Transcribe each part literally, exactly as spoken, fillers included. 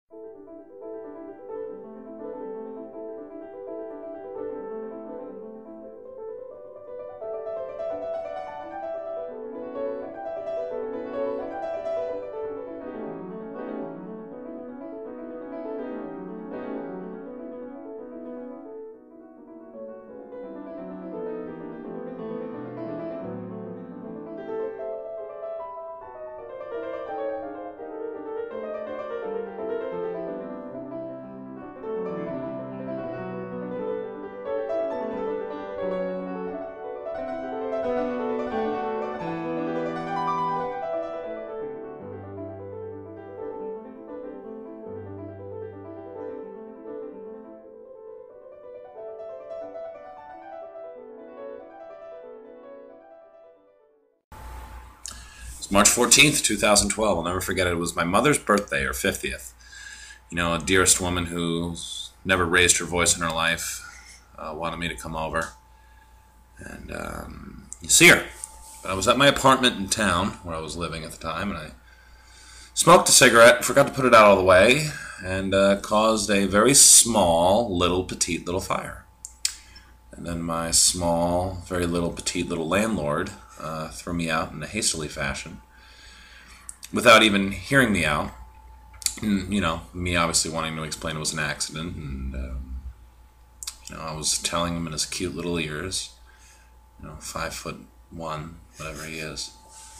March fourteenth, two thousand twelve. I'll never forget it. It was my mother's birthday, her fiftieth. You know, a dearest woman who's never raised her voice in her life uh, wanted me to come over and um, see her. But I was at my apartment in town where I was living at the time, and I smoked a cigarette, forgot to put it out all the way, and uh, caused a very small, little, petite little fire. And then my small, very little, petite little landlord uh, threw me out in a hastily fashion without even hearing me out. And, you know, me obviously wanting to explain it was an accident, and um, you know, I was telling him in his cute little ears, you know, five foot one, whatever he is,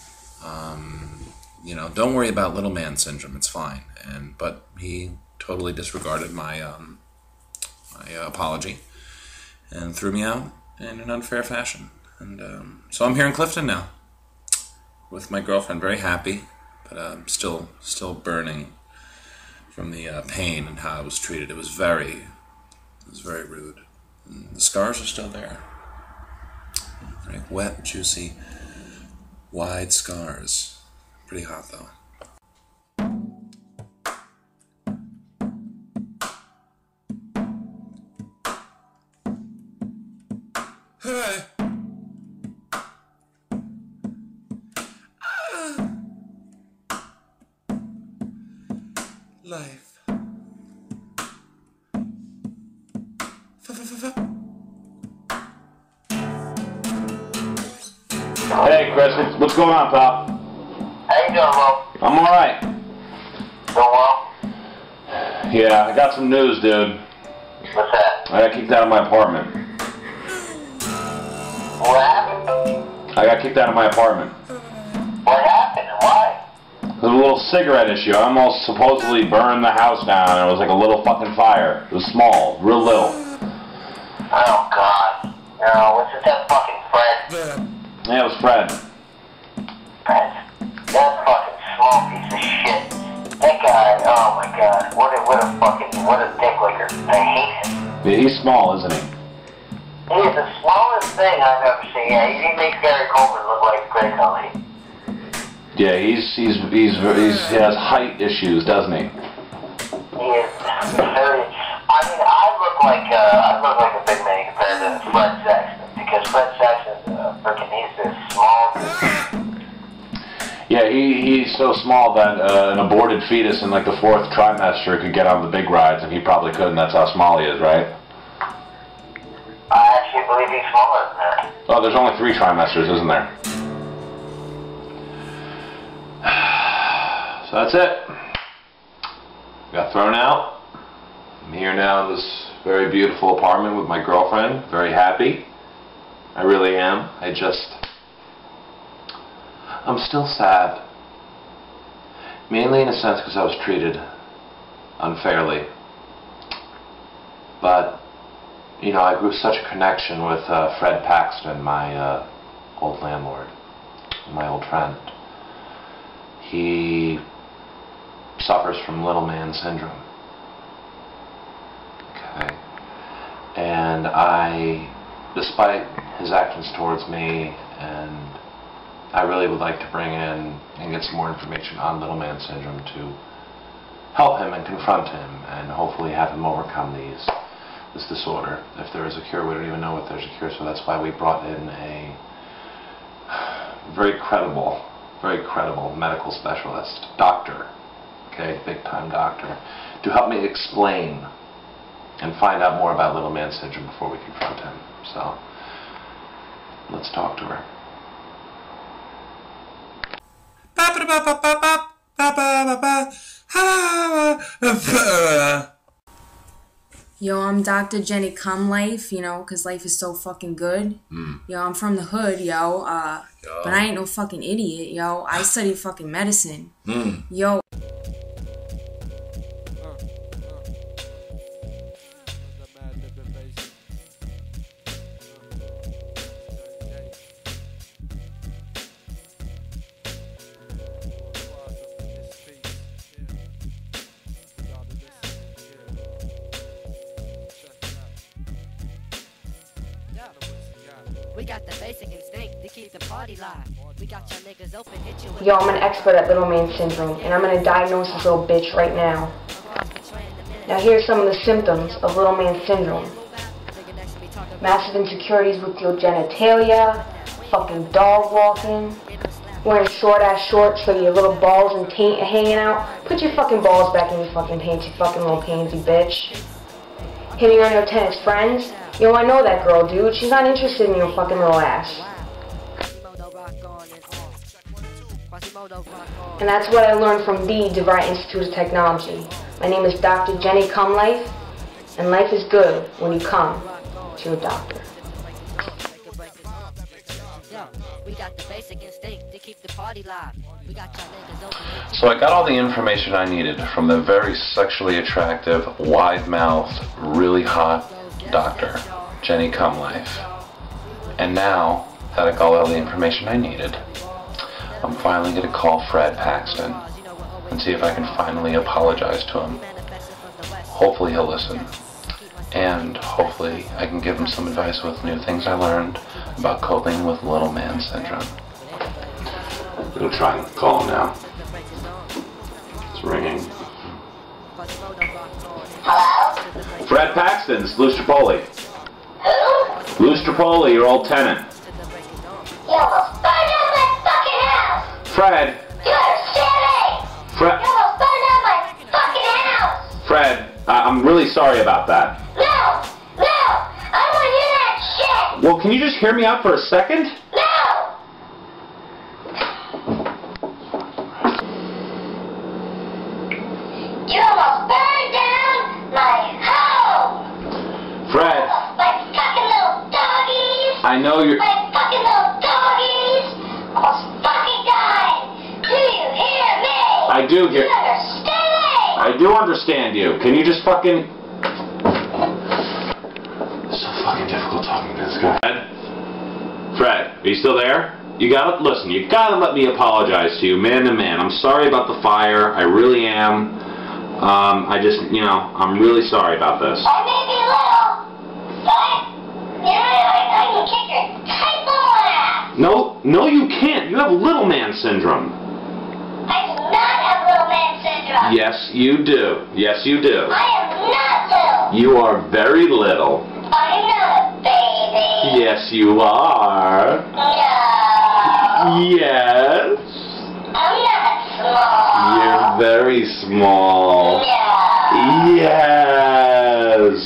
um, you know, don't worry about little man syndrome, it's fine. And but he totally disregarded my um, my uh, apology and threw me out in an unfair fashion. And um, so I'm here in Clifton now with my girlfriend, very happy, but uh, still still burning from the uh, pain and how I was treated. It was very, it was very rude. And the scars are still there. Very wet, juicy, wide scars. Pretty hot though. Hey. Ah. Life. Hey, Chris, what's, what's going on, pal? How you doing, Will? I'm alright. Doing well? Yeah, I got some news, dude. What's that? I got kicked out of my apartment. What happened? I got kicked out of my apartment. What happened and why? There's a little cigarette issue. I almost supposedly burned the house down, and it was like a little fucking fire. It was small, real little. Oh, God. No, was it that fucking Fred? Yeah, it was Fred. Fred? That fucking small piece of shit. That guy, oh my God. What a, what a fucking, what a dick licker. I hate him. Yeah, he's small, isn't he? He is the smallest thing I've ever seen. Yeah, he makes Gary Coleman look like Greg Kelly. Yeah, he's, he's, he's, he's, he has height issues, doesn't he? He is very, I mean, I look like, uh, I look like a big man compared to Fred Saxon. Because Fred Saxon's, uh, freaking, he's this small. Yeah, he, he's so small that uh, an aborted fetus in like the fourth trimester could get on the big rides, and he probably couldn't. That's how small he is, right? I actually believe he's smaller than that. Oh, there's only three trimesters, isn't there? So that's it. Got thrown out. I'm here now in this very beautiful apartment with my girlfriend. Very happy. I really am. I just... I'm still sad. Mainly in a sense because I was treated unfairly. But, you know, I grew such a connection with uh, Fred Paxton, my uh, old landlord, my old friend. He suffers from little man syndrome. Okay. And I, despite his actions towards me, and I really would like to bring in and get some more information on little man syndrome to help him and confront him and hopefully have him overcome these this disorder. If there is a cure, we don't even know if there's a cure, so that's why we brought in a very credible, very credible medical specialist, doctor, okay, big time doctor, to help me explain and find out more about little man syndrome before we confront him. So, let's talk to her. Yo, I'm Doctor Jenny Come Life, you know, because life is so fucking good. Mm. Yo, I'm from the hood, yo, uh, yo. But I ain't no fucking idiot, yo. I study fucking medicine. Mm. Yo. We got the basic instinct to keep the party live. We got your niggas open, hit you with Yo, I'm an expert at little man syndrome, and I'm gonna diagnose this little bitch right now. Now here's some of the symptoms of little man syndrome. Massive insecurities with your genitalia, fucking dog walking, wearing short ass shorts so your little balls and taint are hanging out. Put your fucking balls back in your fucking pants, you fucking little pansy bitch. Hitting on your tennis friends. Yo, I know that girl, dude. She's not interested in your fucking little ass. And that's what I learned from the DeVry Institute of Technology. My name is Doctor Jenny Come Life, and life is good when you come to your doctor. So I got all the information I needed from the very sexually attractive, wide-mouthed, really hot doctor, Jenny Come Life. And now that I got all the information I needed, I'm finally going to call Fred Paxton and see if I can finally apologize to him. Hopefully he'll listen. And hopefully I can give him some advice with new things I learned about coping with little man syndrome. I'm going to try and call him now. It's ringing. Hello? Fred Paxton, it's Lou Strapoli. Who? Lou Strapoli, your old tenant. You almost burned down my fucking house! Fred! You understand me? Fred! You almost burned down my fucking house! Fred, I I'm really sorry about that. No! No! I don't want to hear that shit! Well, can you just hear me out for a second? No! You almost burned down my home! Fred! My fucking little doggies! I know you're... My fucking little doggies! Almost fucking died! Do you hear me? I do hear... You understand me? I do understand you. Can you just fucking... It's so fucking difficult talking to this guy. Fred? Fred, are you still there? You gotta... Listen, you gotta let me apologize to you, man to man. I'm sorry about the fire. I really am. Um, I just, you know, I'm really sorry about this. I may be little, but you know, I, I can kick your tight little ass. No, no you can't. You have little man syndrome. I do not have little man syndrome. Yes, you do. Yes, you do. I am not little. You are very little. I'm not a baby. Yes, you are. No. Yes. I'm not small. You're very small. No. Yes.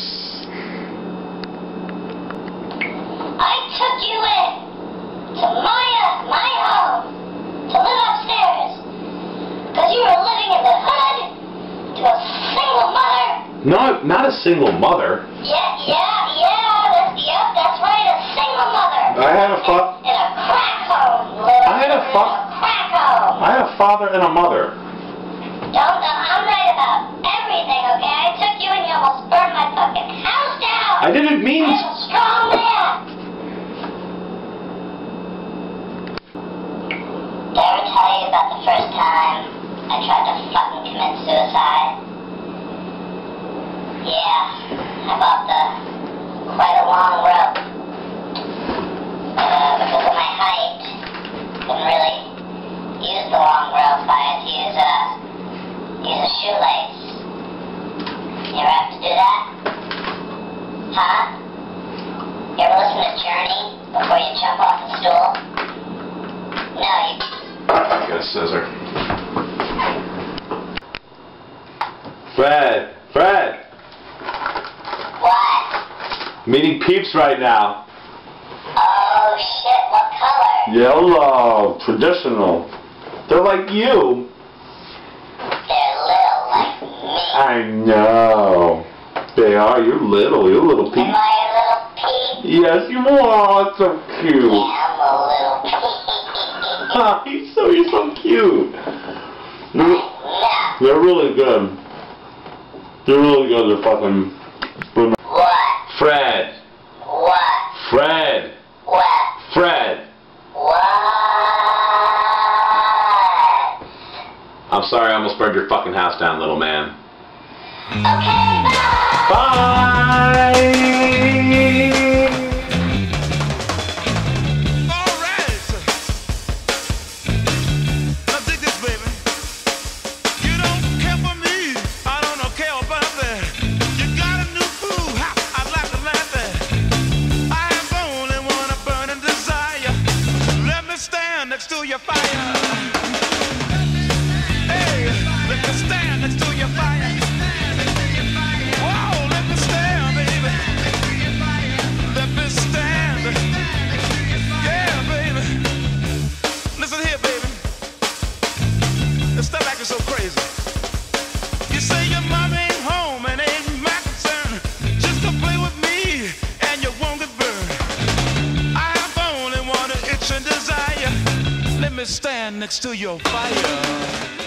I took you in to my, uh, my home to live upstairs because you were living in the hood to a single mother. No, not a single mother. Yeah, yeah, yeah, that's, yep, that's right, a single mother. I had a fa- In a crack home, little. I had a fa- In a crack home. I had a father and a mother. Don't, uh, I'm right about everything, okay? I took you and you almost burned my fucking house down. I didn't mean I'm a strong man. Did I ever tell you about the first time I tried to fucking commit suicide? Yeah, I bought the quite a long rope. Uh, because of my height, couldn't really use the long rope. I had to use a use a shoelace. You ever have to do that? Huh? You ever listen to Journey before you jump off the stool? No, you... I got a scissor. Fred, Fred. What? Meeting peeps right now. Oh shit, what color? Yellow, traditional. They're like you. They're little like me. I know. They are. You're little. You're a little peep. Am I a little peep? Yes, you are. It's so cute. Yeah, I'm a little peep. Ah, you're so you're so cute. They're, No. they're really good. They're really good. They're fucking. What? Fred. What? Fred. What? Fred. What? I'm sorry. I almost burned your fucking house down, little man. Okay, bye. Bye. Next to your fire. Hey, let me stand next to your fire. Whoa, let me stand, baby. Let me stand. Yeah, baby. Listen here, baby. Let's stop acting so crazy. You say your mom ain't home and ain't my concern. Just to play with me and you won't get burned. I've only one itch and desire. Let me stand next to your fire.